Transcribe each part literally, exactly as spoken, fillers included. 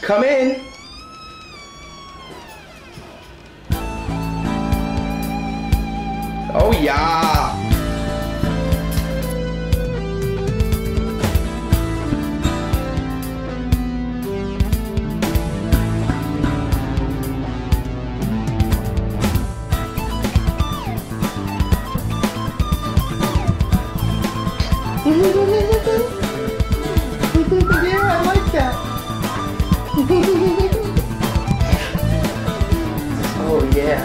Come in. Oh yeah. Yeah, I like that. Oh yeah.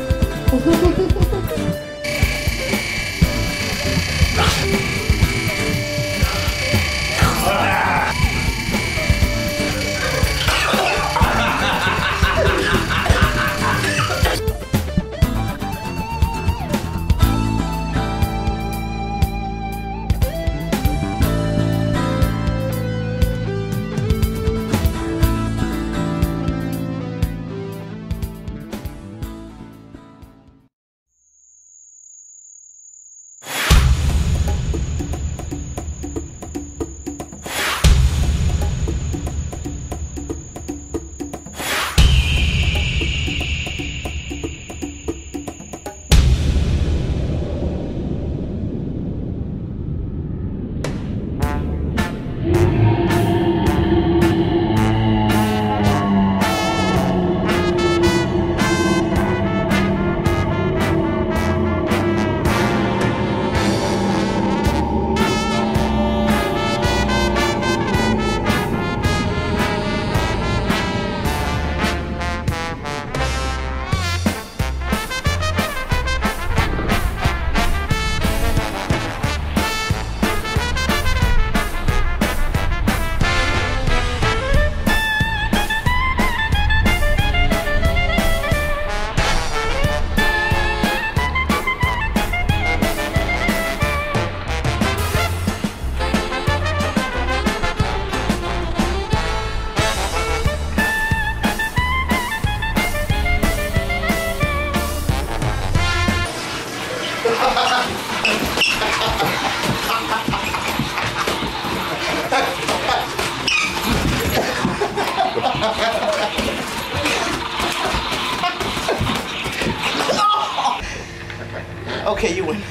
Okay, you win.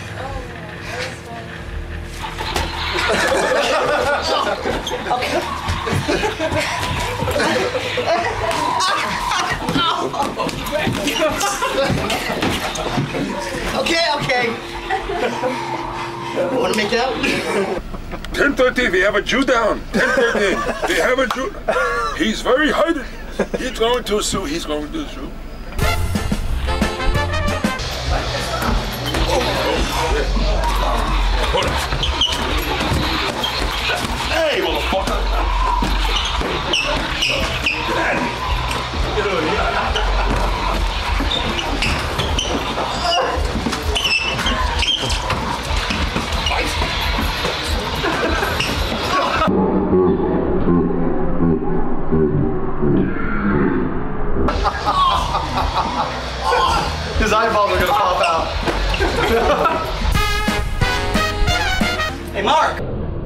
Okay. Okay, okay. Want to make it out? ten thirty, we have a Jew down. ten thirty, we have a Jew. He's very hiding. He's going to sue. He's going to sue. Hey, motherfucker! Get out of here. Get over here. His eyeballs are gonna pop out. Hey, Mark!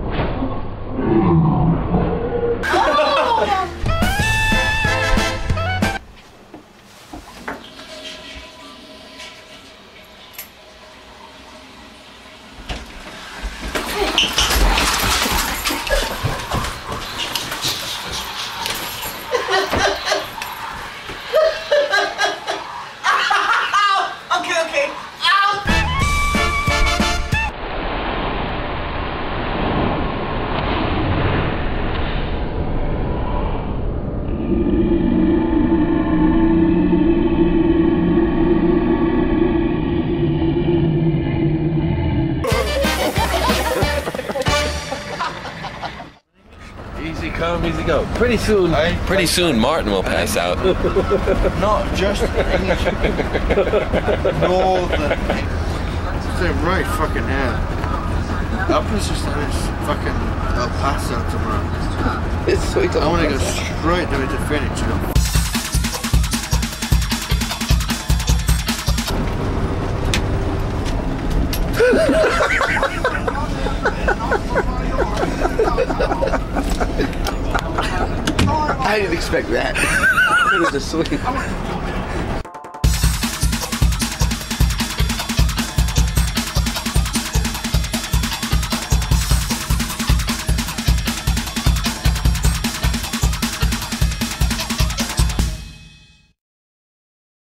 Easy come, easy go. Pretty soon, pretty soon Martin will pass out. Not just English. Northern. It's right fucking here. That was just this fucking El Paso tomorrow. It's sweet. I want to go straight there to Phoenix. You know? I didn't expect that. It was a swing.